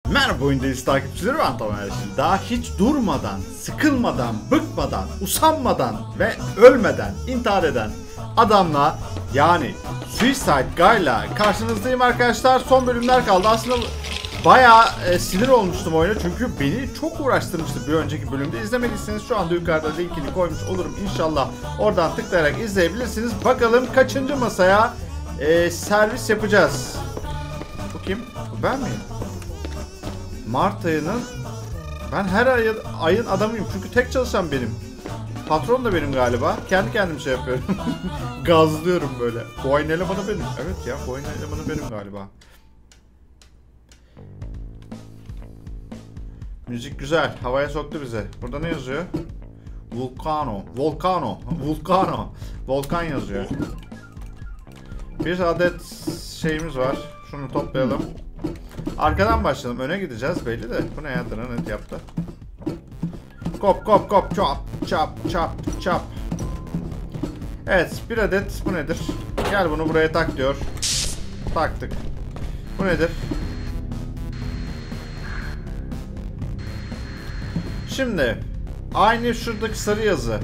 Merhaba oyundayız takipçileri, ben Tamer. Daha hiç durmadan, sıkılmadan, bıkmadan, usanmadan ve ölmeden intihar eden adamla, yani Suicide Guy'la karşınızdayım arkadaşlar. Son bölümler kaldı. Aslında bayağı sinir olmuştum oyuna çünkü beni çok uğraştırmıştı bir önceki bölümde. İzlemediyseniz şu anda yukarıda linkini koymuş olurum. İnşallah oradan tıklayarak izleyebilirsiniz. Bakalım kaçıncı masaya servis yapacağız. Bu kim? Bu ben miyim? Mart ayının... Ben her ayın adamıyım çünkü tek çalışan benim. Patron da benim galiba. Kendi kendim şey yapıyorum. Gazlıyorum böyle. Bu ayın elemanı benim. Evet ya, bu ayın elemanı benim galiba. Müzik güzel. Havaya soktu bize. Burada ne yazıyor? Volcano. Volkan yazıyor. Bir adet şeyimiz var. Şunu toplayalım. Arkadan başlayalım. Öne gideceğiz belli de. Bu ne ya? Dıranet yaptı. Kop kop kop. Çap çap çap çap. Evet. Bir adet. Bu nedir? Gel bunu buraya tak diyor. Taktık. Bu nedir? Şimdi. Aynı şuradaki sarı yazı.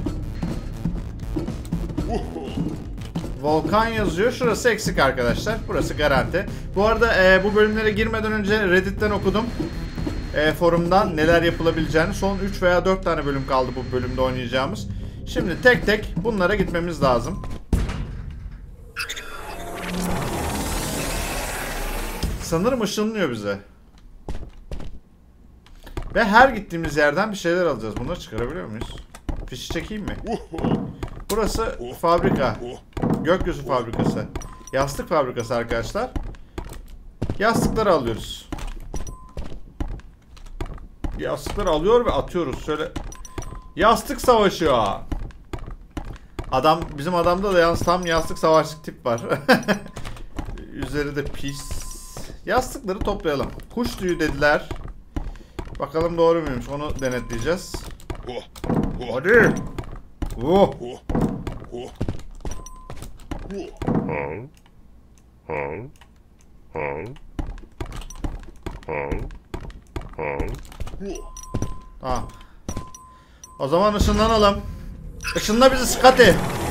Volkan yazıyor. Şurası eksik arkadaşlar. Burası garanti. Bu arada bu bölümlere girmeden önce Reddit'ten okudum. Forumdan neler yapılabileceğini. Son 3 veya 4 tane bölüm kaldı bu bölümde oynayacağımız. Şimdi tek tek bunlara gitmemiz lazım. Sanırım ışınlıyor bize. Ve her gittiğimiz yerden bir şeyler alacağız. Bunları çıkarabiliyor muyuz? Fişi çekeyim mi? Burası fabrika. Gökyüzü fabrikası. Yastık fabrikası arkadaşlar. Yastıkları alıyoruz. Yastıkları alıyor ve atıyoruz. Şöyle. Yastık savaşı. Bizim adamda da yalnız tam yastık savaşlık tip var. Üzeri de pis. Yastıkları toplayalım. Kuş tüyü dediler. Bakalım doğru muymuş? Onu denetleyeceğiz. Hadi. Tamam. O zaman ışınlanalım. Işınla bizi Scotty.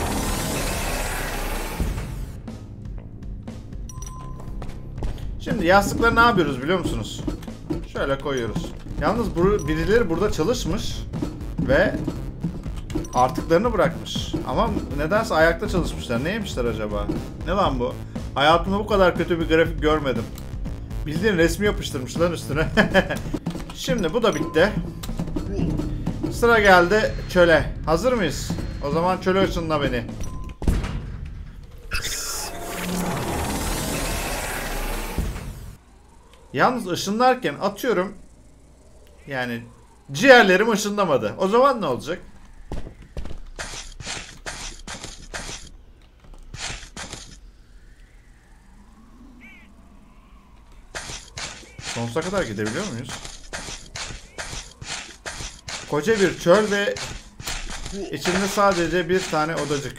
Şimdi yastıkları ne yapıyoruz biliyor musunuz? Şöyle koyuyoruz. Yalnız birileri burada çalışmış ve artıklarını bırakmış. Ama nedense ayakta çalışmışlar. Ne yemişler acaba? Ne lan bu? Hayatımda bu kadar kötü bir grafik görmedim. Bildiğin resmi yapıştırmışlar üstüne. Şimdi bu da bitti. Sıra geldi çöle. Hazır mıyız? O zaman çöle ışınla beni. Yalnız ışınlarken atıyorum. Yani ciğerlerim ışınlamadı. O zaman ne olacak? Sonsuza kadar gidebiliyor muyuz? Koca bir çöl ve içinde sadece bir tane odacık.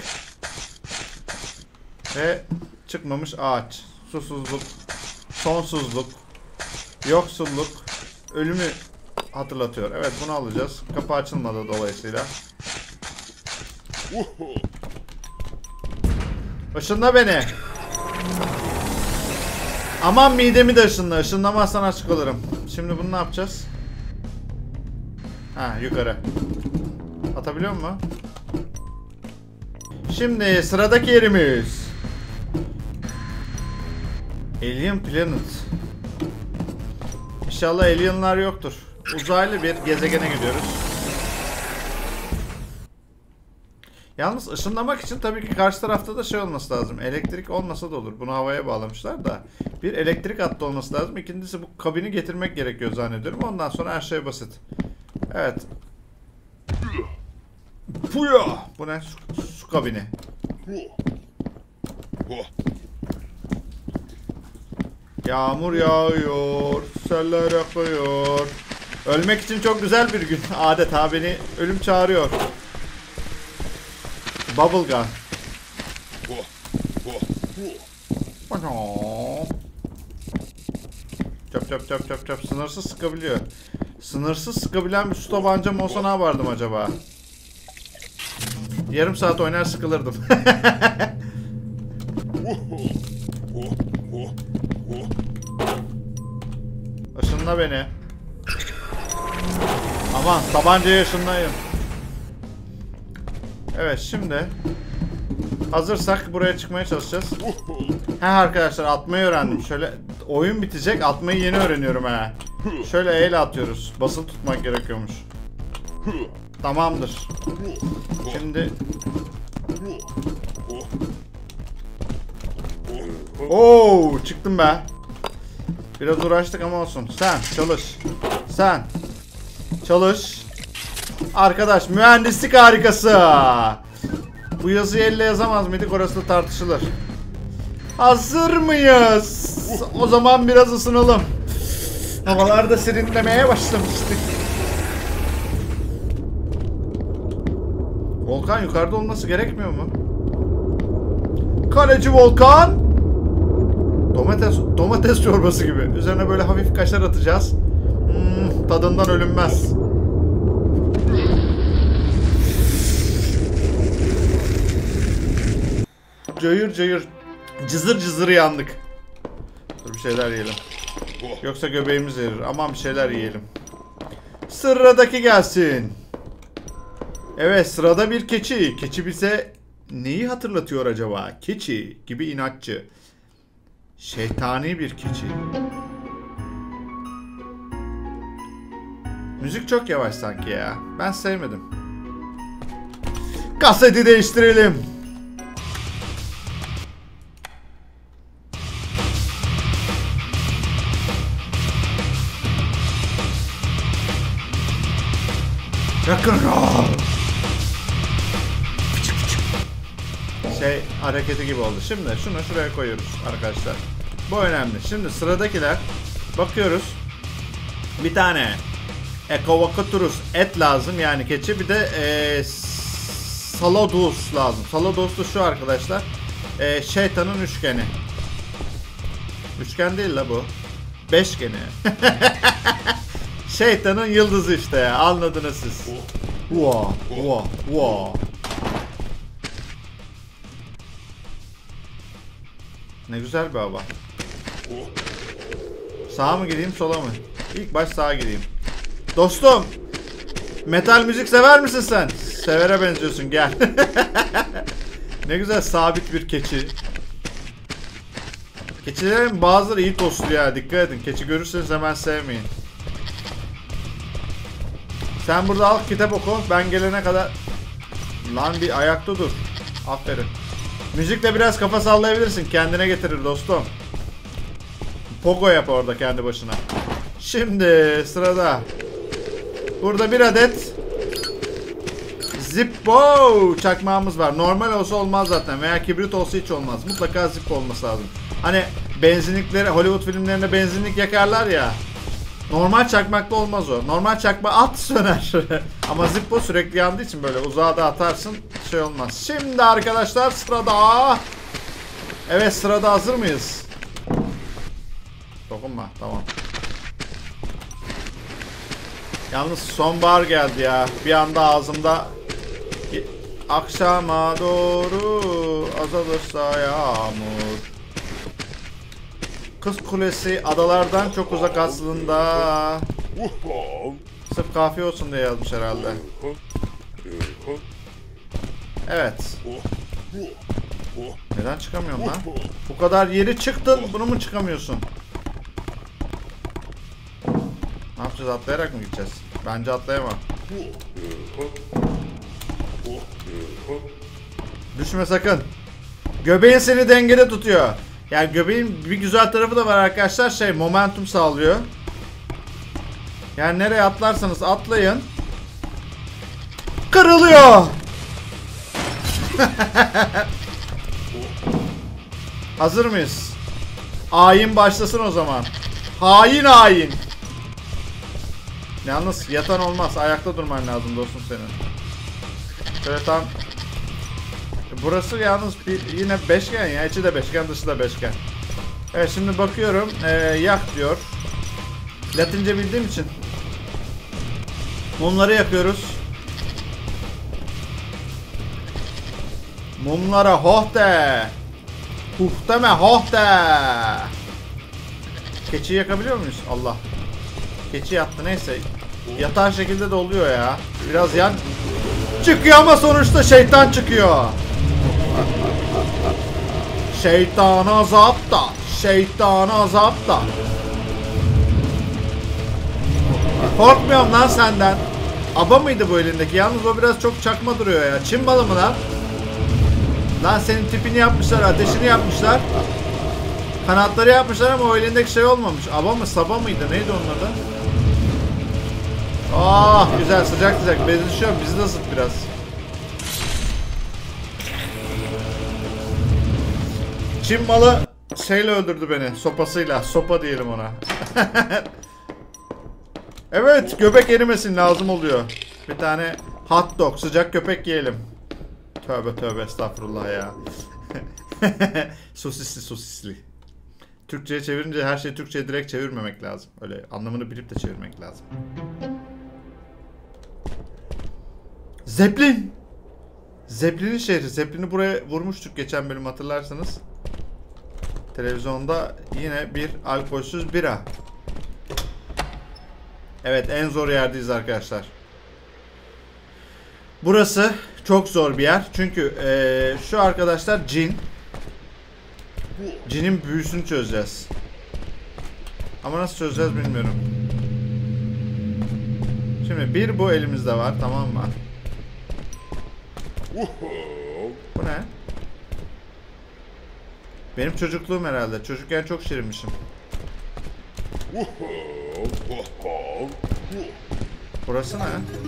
Ve çıkmamış ağaç. Susuzluk, sonsuzluk, yoksulluk, ölümü hatırlatıyor. Evet, bunu alacağız. Kapı açılmadı dolayısıyla. Işınla beni. Aman midemi de ışınla. Işınlamazsan açık olurum. Şimdi bunu ne yapacağız? Ha, yukarı. Atabiliyor mu? Şimdi sıradaki yerimiz Alien Planet. İnşallah alienlar yoktur. Uzaylı bir gezegene gidiyoruz. Yalnız ışınlamak için tabii ki karşı tarafta da şey olması lazım. Elektrik olmasa da olur. Bunu havaya bağlamışlar da. Bir elektrik hattı olması lazım. İkincisi bu kabini getirmek gerekiyor zannediyorum. Ondan sonra her şey basit. Evet. Puya! Bu ne? Su kabini. Yağmur yağıyor. Seller akıyor. Ölmek için çok güzel bir gün. Adeta beni ölüm çağırıyor. Bubblegum. Çöp çöp çöp çöp çöp. Sınırsız sıkabiliyor. Sınırsız sıkabilen bir su tabancam olsa ne yapardım acaba? Yarım saat oynar sıkılırdım. Işınla beni. Aman tabancaya ışınlayın. Evet şimdi hazırsak buraya çıkmaya çalışacağız. He arkadaşlar atmayı öğrendim. Şöyle oyun bitecek, atmayı yeni öğreniyorum he. Şöyle el atıyoruz. Basılı tutmak gerekiyormuş. Tamamdır. Şimdi Oo, çıktım be. Biraz uğraştık ama olsun. Sen çalış. Sen çalış. Arkadaş mühendislik harikası. Bu yazıyı elle yazamaz mıydık? Orası da tartışılır. Hazır mıyız? O zaman biraz ısınalım. Havalar da serinlemeye başlamıştık. Volkan yukarıda olması gerekmiyor mu? Kaleci Volkan. Domates çorbası gibi. Üzerine böyle hafif kaşar atacağız. Tadından ölünmez. Cayır cayır, cızır cızır yandık. Dur bir şeyler yiyelim. Yoksa göbeğimiz erir. Aman bir şeyler yiyelim. Sıradaki gelsin. Evet, sırada bir keçi. Keçi bize neyi hatırlatıyor acaba? Keçi gibi inatçı. Şeytani bir keçi. Müzik çok yavaş sanki ya. Ben sevmedim. Kaseti değiştirelim. Rock'n'roll. Hareketi gibi oldu. Şimdi şunu şuraya koyuyoruz arkadaşlar. Bu önemli. Şimdi sıradakiler bakıyoruz. Bir tane Echinocoratus et lazım yani keçi. Bir de Salodus lazım. Salodus da şu arkadaşlar. Şeytanın üçgeni. Üçgen değil la bu. Beşgeni. Şeytanın yıldızı işte ya. Anladınız siz. Wow, wow, wow. Ne güzel bir hava. Sağa mı gideyim sola mı? İlk baş sağa gideyim. Dostum. Metal müzik sever misin sen? Severe benziyorsun, gel. Ne güzel sabit bir keçi. Keçilerin bazıları iyi tosluyor ya, dikkat edin. Keçi görürseniz hemen sevmeyin. Sen burada al kitap oku, ben gelene kadar. Lan bir ayakta dur. Aferin. Müzikle biraz kafa sallayabilirsin, kendine getirir dostum. Pogo yap orada kendi başına. Şimdi sırada. Burada bir adet Zippo çakmağımız var. Normal olsa olmaz zaten veya kibrit olsa hiç olmaz. Mutlaka Zippo olması lazım. Hani benzinlikleri, Hollywood filmlerinde benzinlik yakarlar ya. Normal çakmakta olmaz o. Normal çakma at söner. Ama Zippo sürekli yandığı için böyle uzağa da atarsın, şey olmaz. Şimdi arkadaşlar sırada. Evet, sırada hazır mıyız? Dokunma, tamam. Yalnız sonbahar geldi ya. Bir anda ağzımda akşama doğru azalırsa yağmur. Kız Kulesi adalardan çok uzak aslında. Sırf kafiye olsun diye yazmış herhalde. Evet. Neden çıkamıyorum lan? Bu kadar yeri çıktın, bunu mu çıkamıyorsun? Ne yapacağız, atlayarak mı gideceğiz? Bence atlayamam. Düşme sakın. Göbeğin seni dengede tutuyor. Yani göbeğin bir güzel tarafı da var arkadaşlar, momentum sağlıyor. Yani nereye atlarsanız atlayın. Kırılıyor. Hazır mıyız? Ayin başlasın o zaman. Hain hain. Yalnız yatan olmaz. Ayakta durman lazım dostum senin. Şöyle tam. Burası yalnız yine beşgen ya. İçi de beşgen, dışı da beşgen. Evet, şimdi bakıyorum. Yak diyor. Latince bildiğim için. Mumları yakıyoruz. Mumlara hohte. Huhteme hohte. Keçiyi yakabiliyor muyuz? Allah. Keçi yattı, neyse. Yatağı şekilde de oluyor ya. Biraz yan çıkıyor ama sonuçta şeytan çıkıyor. Şeytan azapta. Şeytan azapta. Korkmuyorum lan senden. Aba mıydı bu elindeki? Yalnız o biraz çok çakma duruyor ya. Çin balı mı lan? Lan senin tipini yapmışlar, ateşini yapmışlar. Kanatları yapmışlar ama o elindeki şey olmamış. Aba mı, saba mıydı? Neydi onun adı? Ah güzel, sıcak sıcak. Beni düşüyor. Bizi de ısıt biraz. Çin malı şeyle öldürdü beni. Sopasıyla. Sopa diyelim ona. Evet, göbek erimesin, lazım oluyor. Bir tane hot dog, sıcak köpek yiyelim. Tövbe tövbe, estağfurullah ya. Sosisli sosisli. Türkçe'ye çevirince her şeyi Türkçe'ye direkt çevirmemek lazım. Öyle anlamını bilip de çevirmek lazım. Zeppelin. Zeppelin'in şehri. Zeppelin'i buraya vurmuştuk geçen bölüm, hatırlarsanız. Televizyonda yine bir alkolsüz bira. Evet, en zor yerdeyiz arkadaşlar. Burası çok zor bir yer. Çünkü şu arkadaşlar cin. Cinin büyüsünü çözeceğiz. Ama nasıl çözeceğiz bilmiyorum. Şimdi bir bu elimizde var, tamam mı? Bu ne? Benim çocukluğum herhalde. Çocukken çok şirinmişim. Burası ne?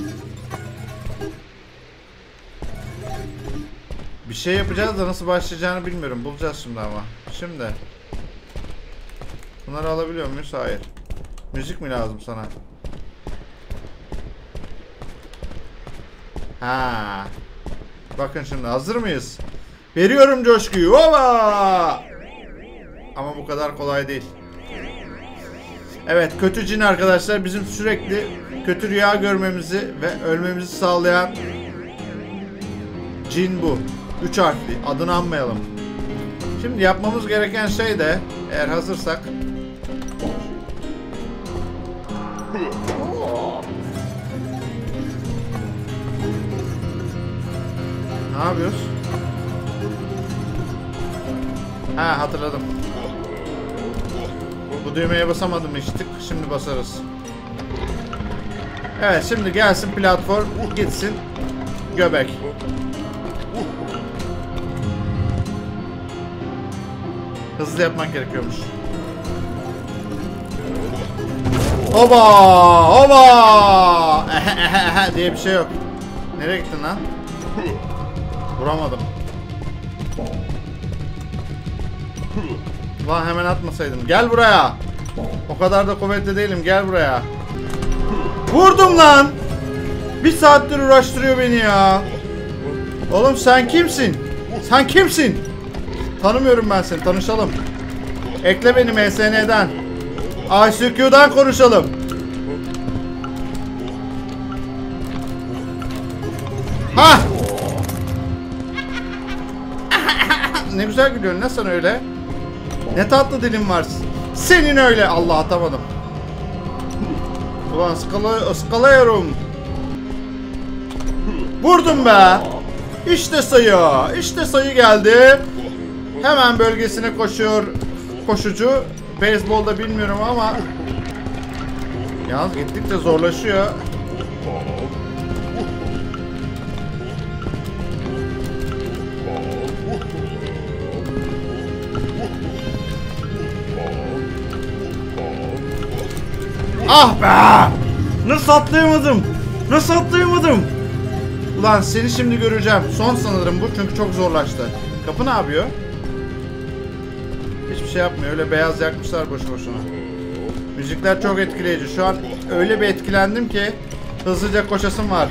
Bir şey yapacağız da nasıl başlayacağını bilmiyorum. Bulacağız şimdi ama. Şimdi. Bunları alabiliyor muyuz? Hayır. Müzik mi lazım sana? Ha. Bakın şimdi, hazır mıyız? Veriyorum coşkuyu. Ova! Ama bu kadar kolay değil. Evet, kötü cin arkadaşlar bizim sürekli kötü rüya görmemizi ve ölmemizi sağlayan cin bu. 3 harfli. Adını anmayalım. Şimdi yapmamız gereken şey de, eğer hazırsak, ne yapıyoruz? Ha, hatırladım. Bu düğmeye basamadım hiç. Şimdi basarız. Evet, şimdi gelsin platform, gitsin göbek. Hızlı yapmak gerekiyormuş. Oba! Oba! diye bir şey yok. Nereye gittin lan? Vuramadım. Lan hemen atmasaydım. Gel buraya. O kadar da kuvvetli değilim. Gel buraya. Vurdum lan. Bir saattir uğraştırıyor beni ya. Oğlum sen kimsin? Sen kimsin? Tanımıyorum ben seni. Tanışalım. Ekle beni MSN'den. ICQ'dan konuşalım. Ha! Ne güzel gülüyorsun. Ne sen öyle? Ne tatlı dilin var. Senin öyle. Allah, atamadım. Ulan ıskalıyorum. Vurdum be. İşte sayı. İşte sayı geldi. Hemen bölgesine koşuyor koşucu. Beyzbolda bilmiyorum ama yalnız gittikçe zorlaşıyor. Ah be! Nasıl atlayamadım? Nasıl atlayamadım? Ulan seni şimdi göreceğim. Son sanırım bu, çünkü çok zorlaştı. Kapı ne yapıyor? Hiçbir şey yapmıyor. Öyle beyaz yakmışlar boşu boşuna. Müzikler çok etkileyici. Şu an öyle bir etkilendim ki hızlıca koşasım var.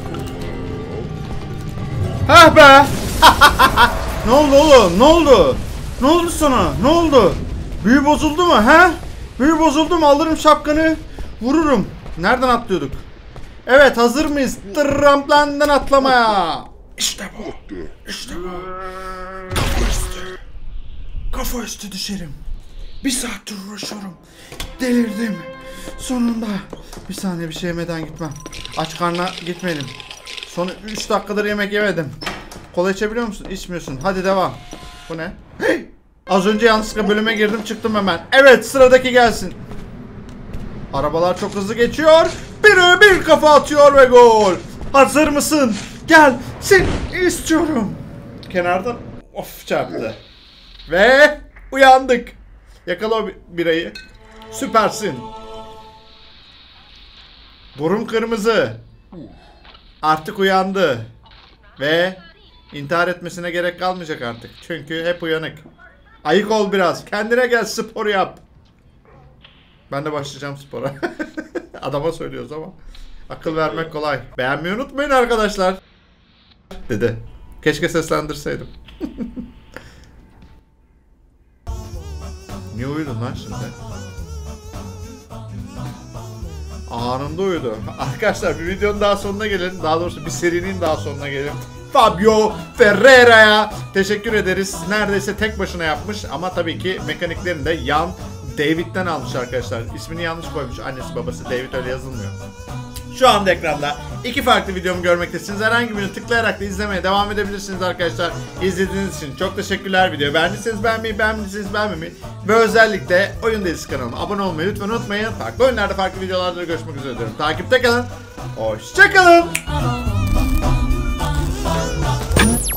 Hah be! Ne oldu oğlum? Ne oldu? Ne oldu sana? Ne oldu? Büyü bozuldu mu he? Büyü bozuldu mu? Alırım şapkanı. Vururum. Nereden atlıyorduk? Evet, hazır mıyız? Tramplandan atlamaya. İşte bu. İşte bu. Kafa üstü. Kafa üstü düşerim. Bir saattir uğraşıyorum. Delirdim. Sonunda. Bir saniye, bir şey yemeden gitmem. Aç karnına gitmeyelim. Son 3 dakikadır yemek yemedim. Kola içebiliyor musun? İçmiyorsun. Hadi devam. Bu ne? Hey! Az önce yanlışlıkla bölüme girdim, çıktım hemen. Evet, sıradaki gelsin. Arabalar çok hızlı geçiyor. Biri bir kafa atıyor ve gol. Hazır mısın? Gel. Seni istiyorum. Kenardan of çarptı. Ve uyandık. Yakala o birayı. Süpersin. Burun kırmızı. Artık uyandı. Ve intihar etmesine gerek kalmayacak artık. Çünkü hep uyanık. Ayık ol biraz. Kendine gel, spor yap. Ben de başlayacağım spora. Adama söylüyoruz ama. Akıl vermek kolay. Beğenmeyi unutmayın arkadaşlar. Dedi. Keşke seslendirseydim. Niye uyudun lan şimdi? Anında uyudu. Arkadaşlar bir videonun daha sonuna gelin. Daha doğrusu bir serinin daha sonuna gelin. Fabio Ferreira'ya teşekkür ederiz. Neredeyse tek başına yapmış ama tabii ki mekaniklerini de Jan David'den almış arkadaşlar. İsmini yanlış koymuş annesi babası. David öyle yazılmıyor. Şu anda ekranda iki farklı videomu görmektesiniz. Herhangi birini tıklayarak da izlemeye devam edebilirsiniz arkadaşlar. İzlediğiniz için çok teşekkürler. Videoyu beğendiyseniz beğenmeyi, beğenmediyseniz beğenmemeyi ve özellikle Oyun Delisi kanalıma abone olmayı lütfen unutmayın. Farklı oyunlarda, farklı videolarda görüşmek üzere diyorum. Takipte kalın. Hoşça kalın.